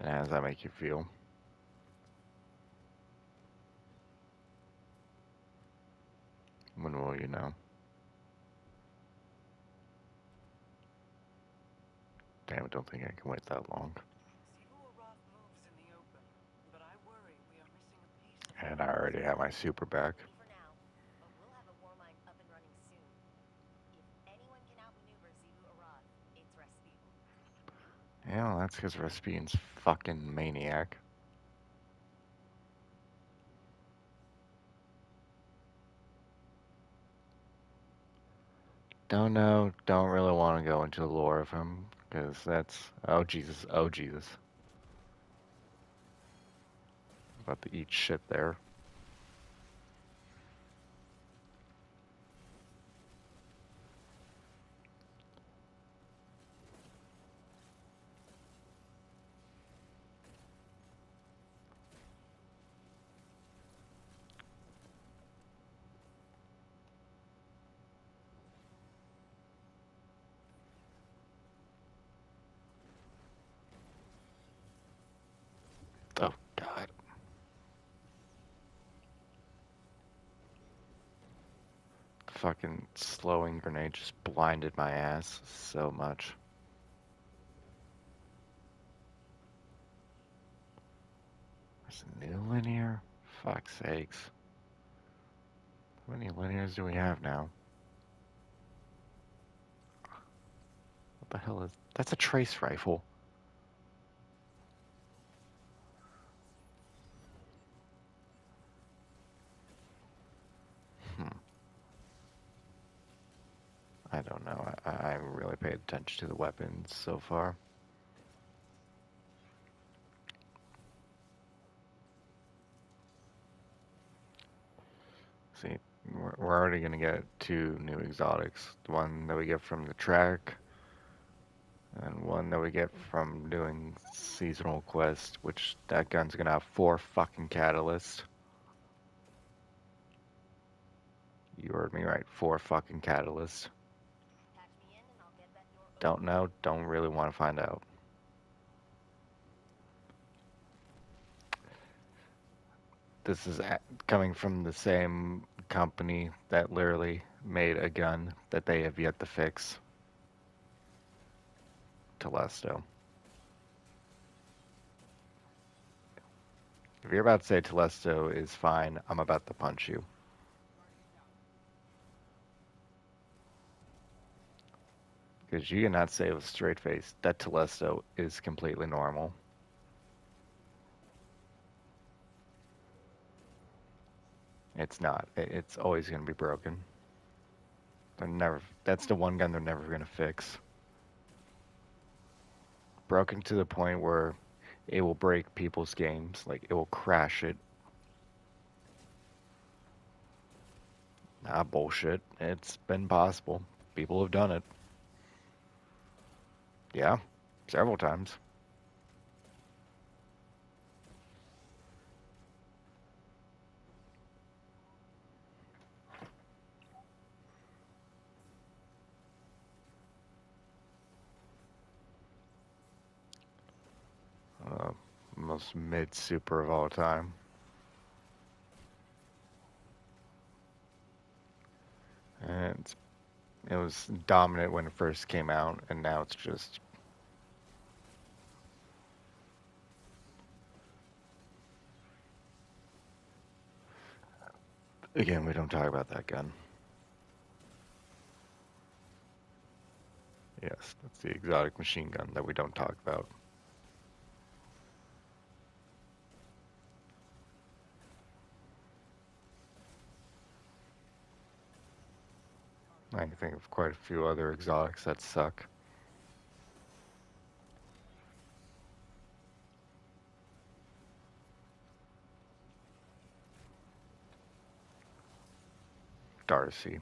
And how does that make you feel? When will you know? Damn, I don't think I can wait that long. And I already have my super back. Yeah, well, that's because Rasputin's fucking maniac. Don't know, don't really want to go into the lore of him, because that's, oh Jesus, oh Jesus. About to eat shit there. Oh God. Fucking slowing grenade just blinded my ass so much. There's a new linear? Fuck's sakes. How many linears do we have now? What the hell is... That's a trace rifle. I don't know. I haven't really paid attention to the weapons so far. See, we're already going to get 2 new exotics. The one that we get from the track, and one that we get from doing seasonal quest, which that gun's going to have 4 fucking catalysts. You heard me right, 4 fucking catalysts. Don't know, don't really want to find out. This is coming from the same company that literally made a gun that they have yet to fix. Telesto. If you're about to say Telesto is fine, I'm about to punch you. Because you cannot say with a straight face that Telesto is completely normal. It's not. It's always going to be broken. They're never. That's the one gun they're never going to fix. Broken to the point where it will break people's games. Like, it will crash it. Nah, bullshit. It's been possible. People have done it. Yeah, several times. Most mid super of all time. And it was dominant when it first came out, and now it's just... Again, we don't talk about that gun. Yes, that's the exotic machine gun that we don't talk about. I can think of quite a few other exotics that suck. Darcy.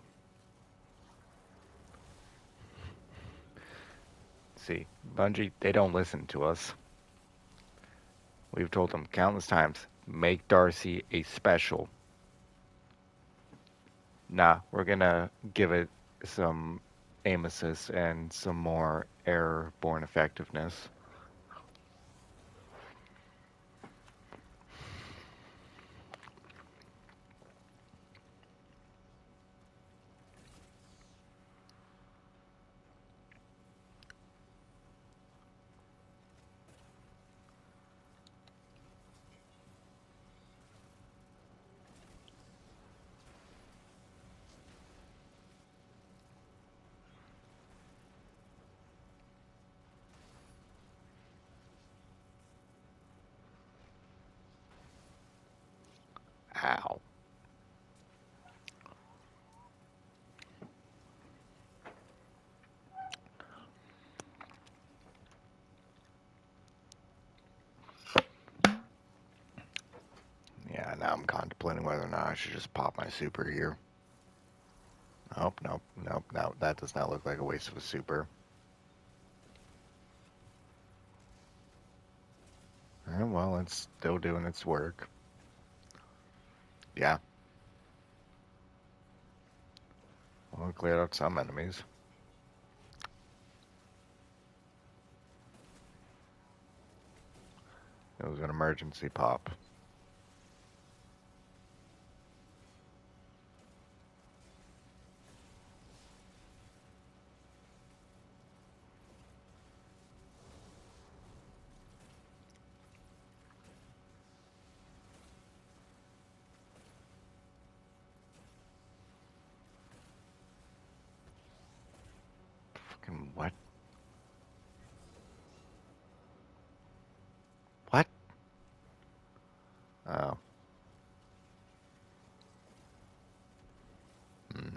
See, Bungie, they don't listen to us. We've told them countless times, make Darcy a special. Nah, we're gonna give it some aim assist and some more airborne effectiveness. Now I'm contemplating whether or not I should just pop my super here. Nope, nope, nope, no, that does not look like a waste of a super. Well, it's still doing its work. Yeah. Well, it cleared out some enemies. It was an emergency pop. Fucking what? What? Oh. Hmm.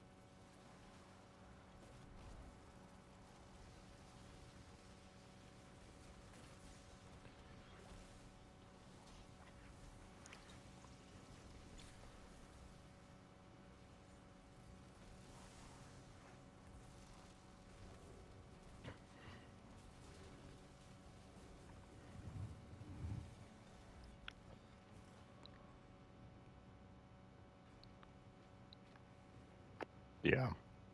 Yeah.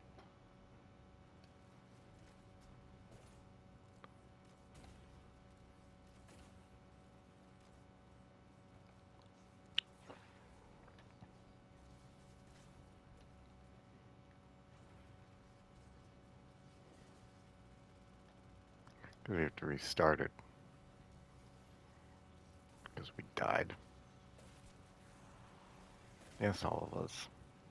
We have to restart it. Because we died. Yes, all of us.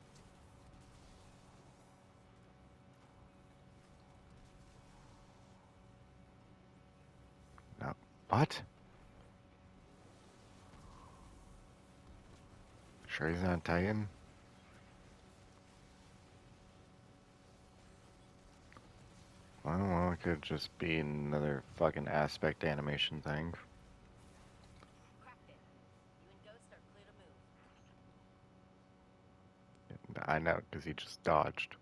No. What? Sure he's not Titan? Well, it could just be another fucking aspect animation thing. I know, because he just dodged.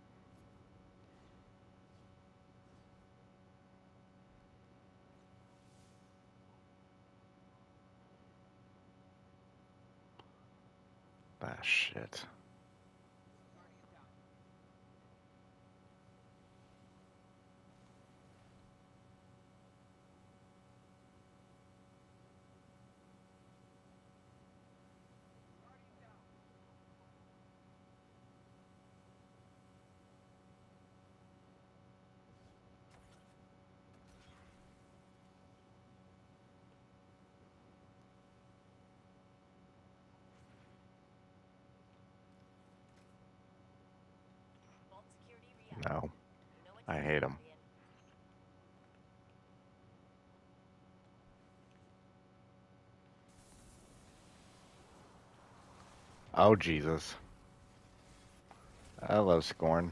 Ah, shit. No. I hate him. Oh, Jesus. Hello, Scorn.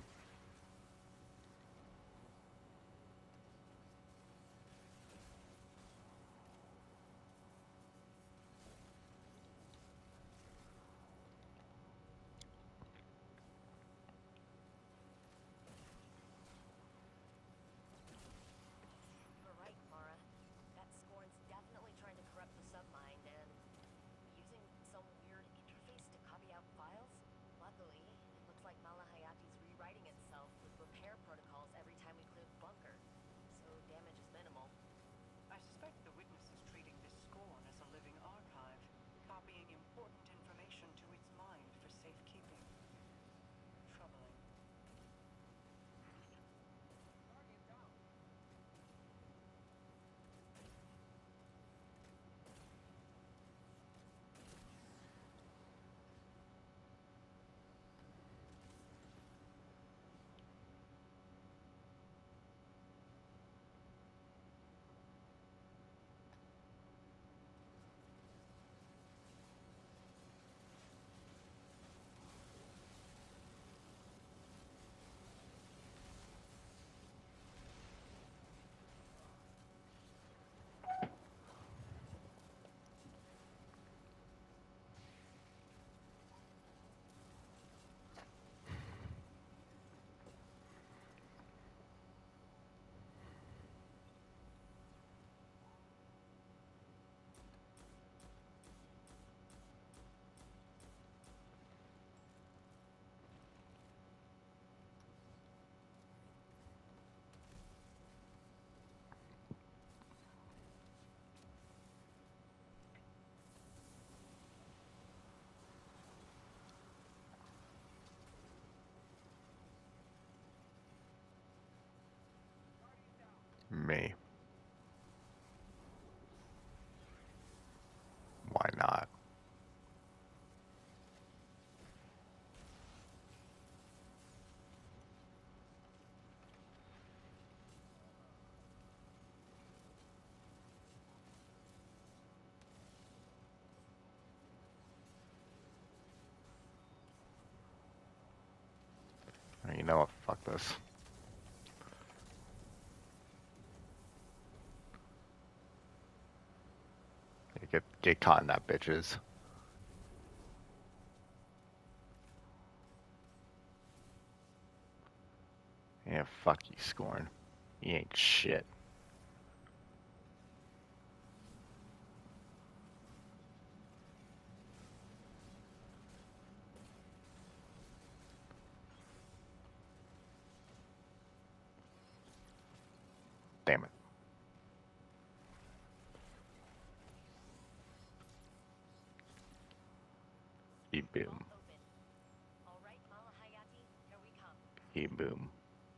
Me. Why not? You know what? Fuck this. Get caught in that, bitches. Yeah, fuck you, Scorn. You ain't shit. Damn it. E boom. E boom.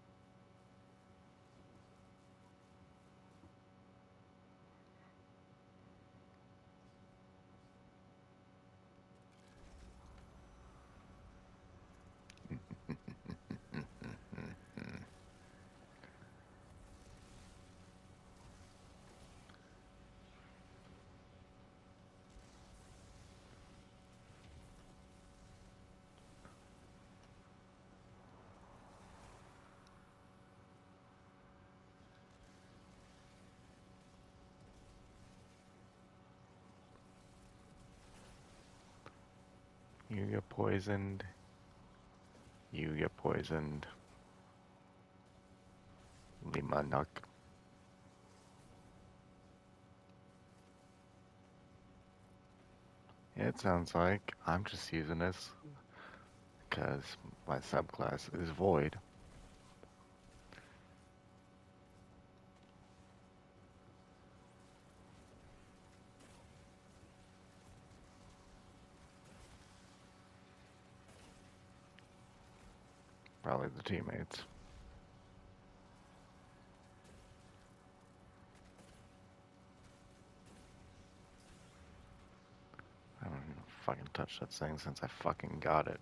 You get poisoned. You get poisoned. Lima Nuck. It sounds like I'm just using this because my subclass is void. Probably the teammates. I don't even fucking touch that thing since I fucking got it.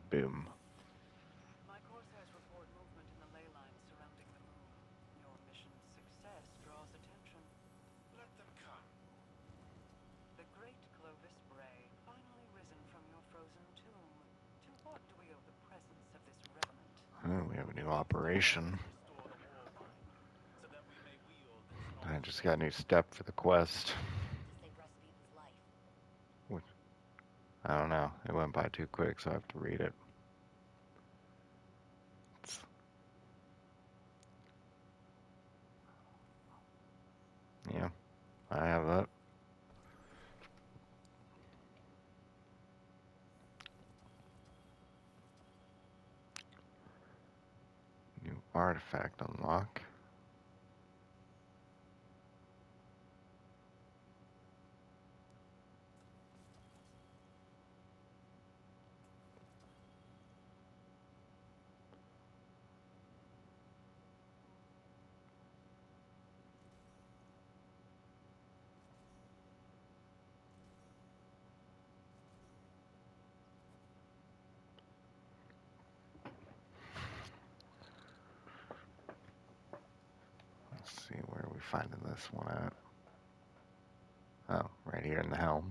Boom. My Corsairs report movement in the ley lines surrounding the moon. Your mission's success draws attention. Let them come. The great Clovis Bray, finally risen from your frozen tomb. To what do we owe the presence of this revenant? Oh, we have a new operation. Restore the war mind, so that we may wield this I knowledge. just got a new step for the quest. To save Rasputin's life. I don't know. It went by too quick, so I have to read it. Yeah, I have that. New artifact unlock. Let's see where are we finding this one at. Oh, right here in the helm.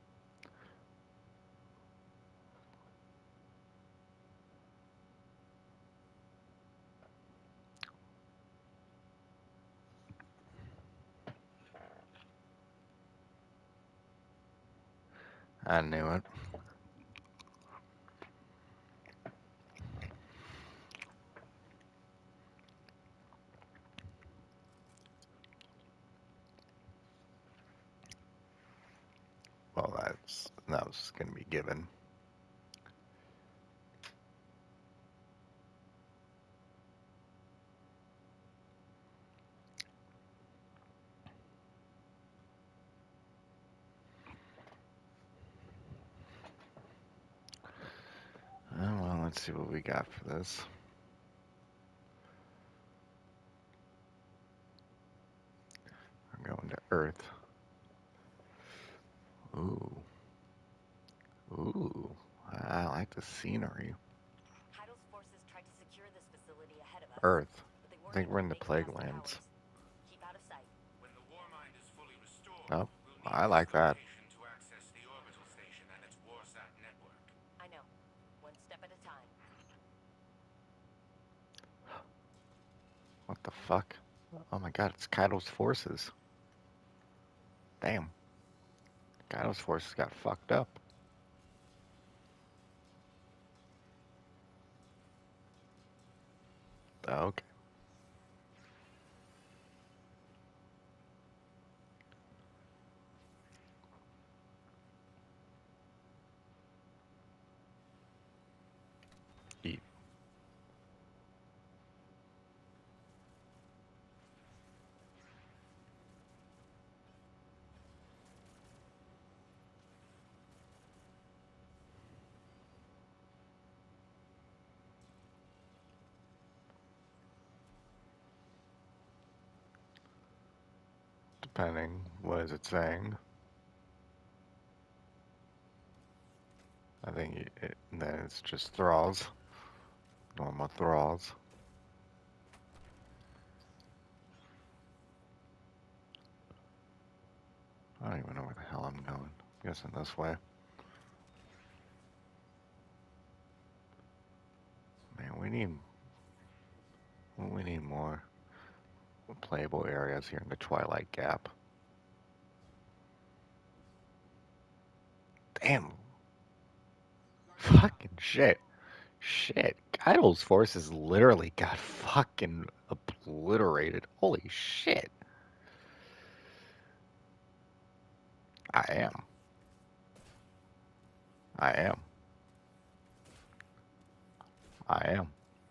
I knew it. Well, that was going to be given. Oh, well, let's see what we got for this. We're going to Earth. Ooh. Ooh. I like the scenery. Heidel's forces tried to secure this facility ahead of us. Earth. But they I weren't think able we're to in the make it Plague past the Lands. towers. Keep out of sight. When the war mind is fully restored, Oh, we'll need I this like that. location to access the orbital station and its Warsat network. I know. One step at a time. What the fuck? Oh my god, it's Kaido's forces. Damn. Kaido's forces got fucked up. Okay. Eat. Depending, what is it saying? I think then it's just thralls. Normal thralls. I don't even know where the hell I'm going. I'm guessing this way. Man, we need more playable areas here in the Twilight Gap. Damn. Fucking shit. Shit. Kaido's forces literally got fucking obliterated. Holy shit. I am. I am. I am.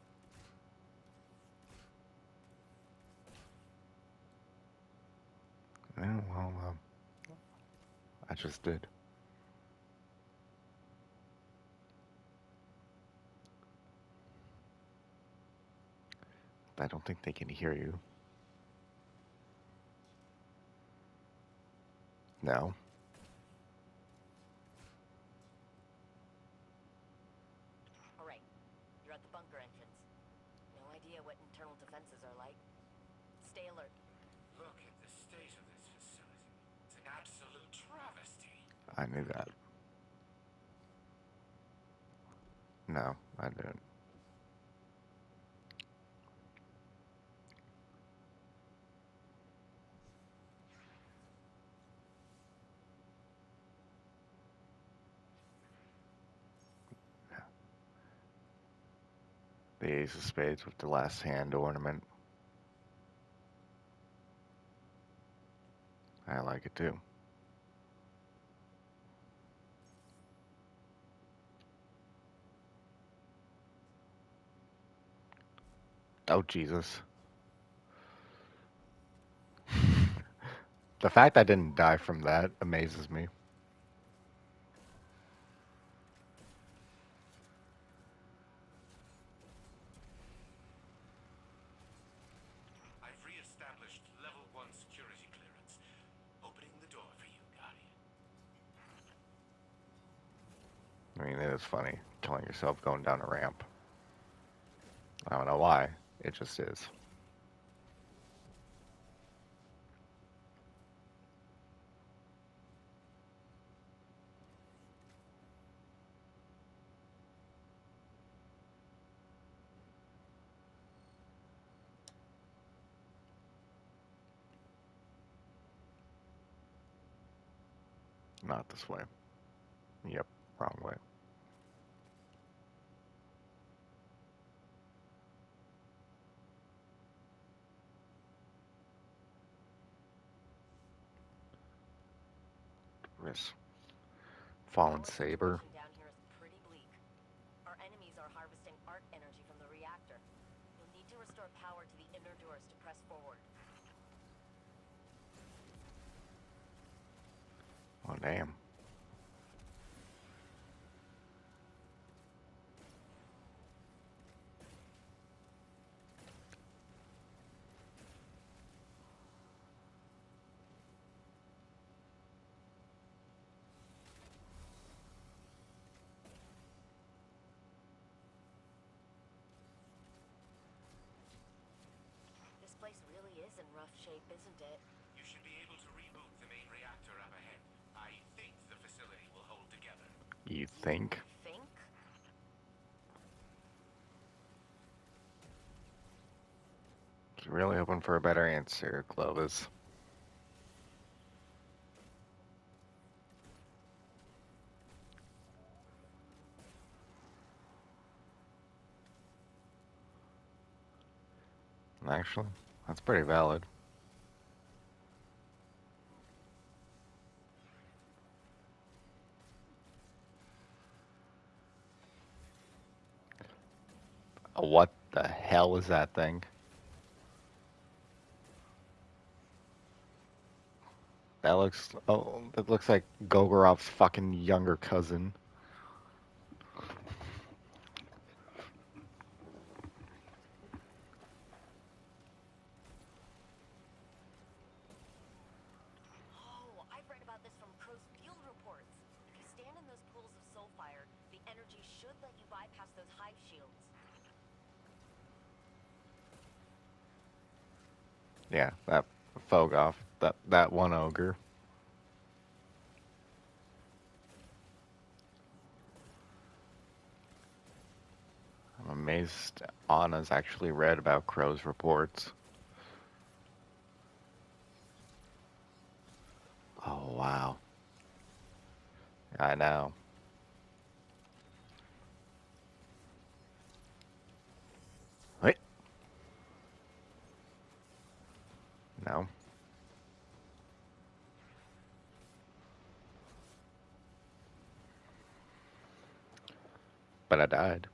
Yeah, well, I just did. I don't think they can hear you. No. A the bunker entrance. No idea what internal defenses are like. Stay alert. Look at the state of this facility. It's an absolute travesty. I knew that. No, I didn't. The ace of spades with the last hand ornament. I like it too. Oh, Jesus. The fact I didn't die from that amazes me. I've re-established level 1 security clearance. Opening the door for you, Guardian. I mean, it is funny killing yourself going down a ramp. I don't know why. It just is. Not this way. Yep, wrong way. Risk. Fallen Power saber. situation down here is pretty bleak. Our enemies are harvesting arc energy from the reactor. You'll need to restore power to the inner doors to press forward. Oh, damn. This place really is in rough shape, isn't it? You should be able to reboot the main reactor up ahead. I think the facility will hold together. You think? Think? Was really hoping for a better answer, Clovis. Actually, that's pretty valid. What the hell is that thing? That looks like Gogorov's fucking younger cousin. Oh, I've read about this from Crow's field reports. If you stand in those pools of soulfire, the energy should let you bypass those hive shields. Yeah, that Fogoff, that one ogre. I'm amazed Anna's actually read about Crow's reports. Oh, wow. I know. Wait. No. But I died.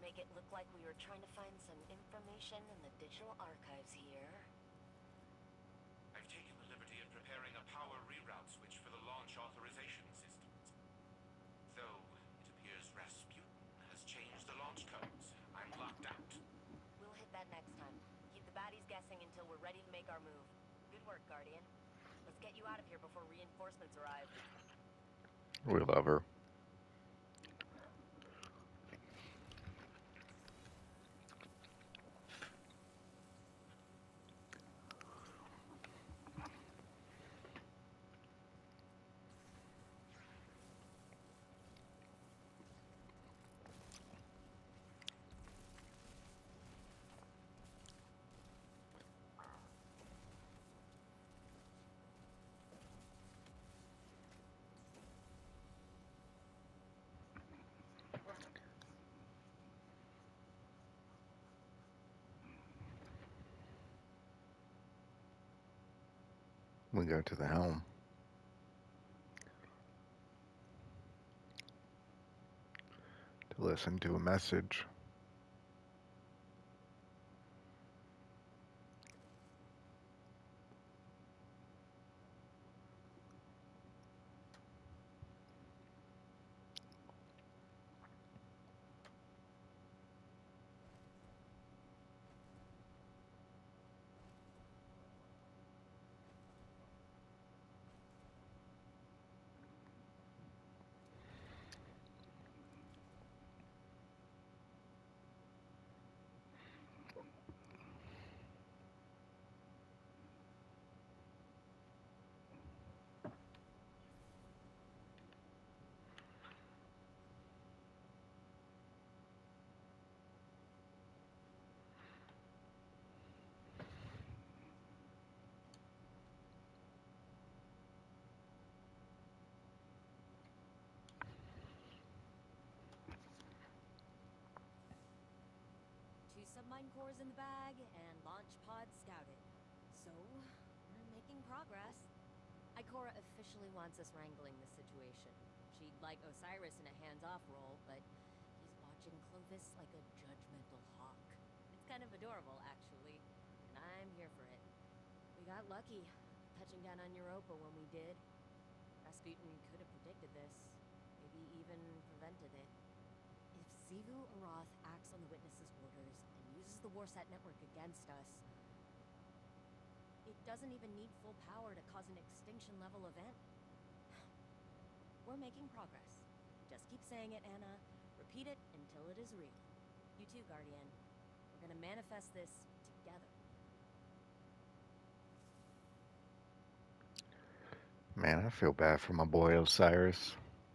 make it look like we were trying to find some information in the digital archives here. I've taken the liberty of preparing a power reroute switch for the launch authorization systems. Though, it appears Rasputin has changed the launch codes. I'm locked out. We'll hit that next time. Keep the baddies guessing until we're ready to make our move. Good work, Guardian. Let's get you out of here before reinforcements arrive. We love her. We go to the helm to listen to a message. Two submine cores in the bag and launch pod scouted. So, we're making progress. Ikora officially wants us wrangling this situation. She'd like Osiris in a hands-off role, but he's watching Clovis like a judgmental hawk. It's kind of adorable, actually, and I'm here for it. We got lucky, touching down on Europa when we did. Rasputin could have predicted this, maybe even prevented it. If Xivu Arath acts on the Witness's orders and uses the Warsat network against us, it doesn't even need full power to cause an extinction-level event. We're making progress. Just keep saying it, Anna. Repeat it until it is real. You too, Guardian. We're gonna manifest this together. Man, I feel bad for my boy Osiris.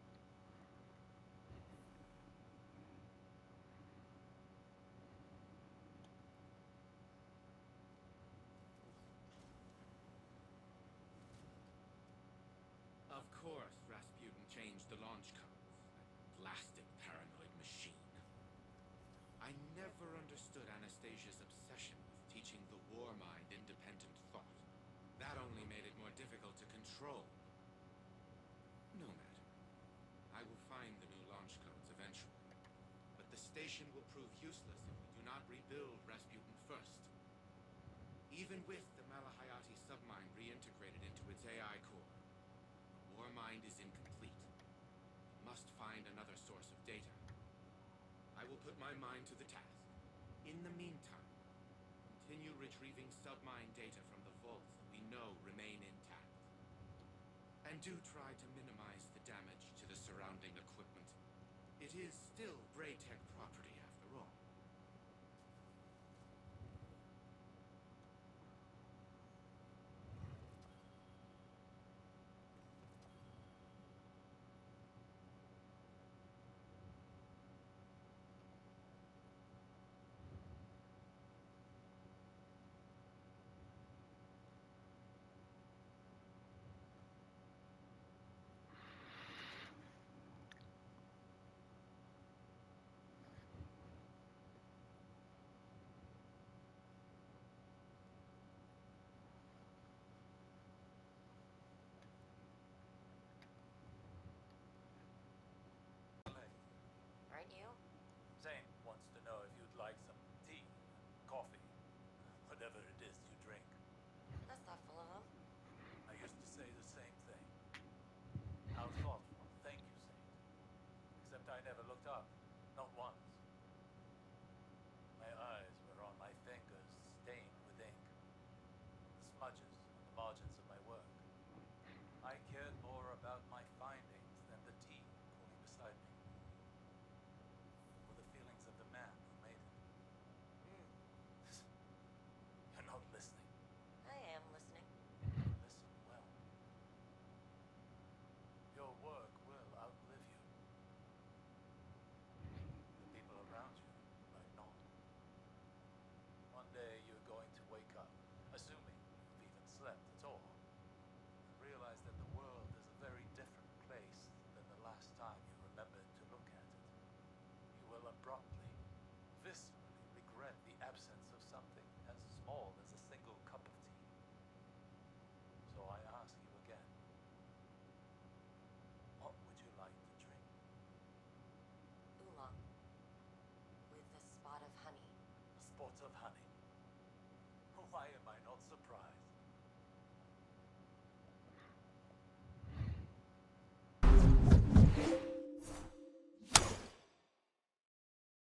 Of course, Rasputin changed the launch codes. That blasted paranoid machine. I never understood Anastasia's obsession with teaching the war mind independent thought. That only made it more difficult to control. No matter. I will find the new launch codes eventually. But the station will prove useless if we do not rebuild Rasputin first. Even with the Malahayati submine reintegrated into its AI core, the war mind is incomplete. We must find another source of data. I will put my mind to the task. In the meantime, continue retrieving submine data from the vaults that we know remain intact. And do try to minimize the damage to the surrounding equipment. It is still Braytech property after all. coffee. Whatever it is you drink. That's thoughtful of him. I used to say the same thing. How thoughtful. Thank you, Saint. Except I never looked up. Not once. My eyes were on my fingers, stained with ink. The smudges on the margins of my work. I cared more about my findings than the tea cooling beside me. Or the feelings of the man who made it. You're not listening. I am listening. Listen well. Your work will outlive you. The people around you might not. One day you're going to wake up, assuming you've even slept at all, and realize that the world is a very different place than the last time you remembered to look at it. You will abruptly, viscerally regret the absence of something as small